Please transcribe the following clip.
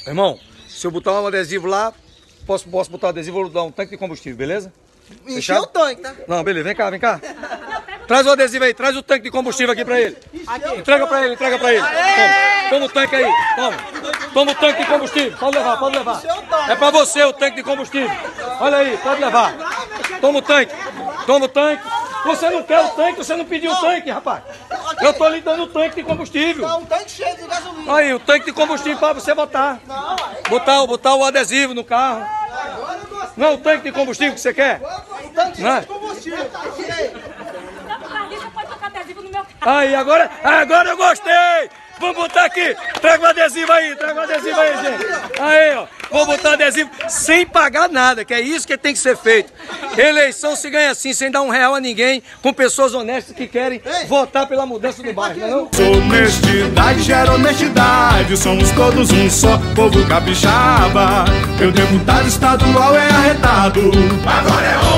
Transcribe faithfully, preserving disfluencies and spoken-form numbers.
Irmão, se eu botar um adesivo lá, posso, posso botar um adesivo, vou dar um tanque de combustível, beleza? Encher o tanque, tá? Não, beleza, vem cá, vem cá. Traz o adesivo aí, traz o tanque de combustível aqui pra ele. Entrega pra ele, entrega pra ele. Toma, toma o tanque aí, toma. Toma o tanque de combustível, pode levar, pode levar. É pra você o tanque de combustível. Olha aí, pode levar. Toma o tanque, toma o tanque. Você não quer o tanque, você não pediu o tanque, rapaz. Eu tô lhe dando o tanque de combustível. Não, um tanque cheio de gasolina. Aí, o tanque de combustível pra você botar. Botar, botar o adesivo no carro. Não é o tanque de combustível que você quer? Um tanque cheio de combustível. Você pode colocar adesivo no meu carro. Aí, agora, agora eu gostei! Vamos botar aqui! Traga o adesivo aí, traga o adesivo aí, gente! Aí, ó, vou botar adesivo sem pagar nada, que é isso que tem que ser feito. Eleição se ganha assim, sem dar um real a ninguém, com pessoas honestas que querem votar pela mudança do bairro, não é não? Honestidade gera honestidade, somos todos um só, povo capixaba. Meu deputado estadual é arretado, agora é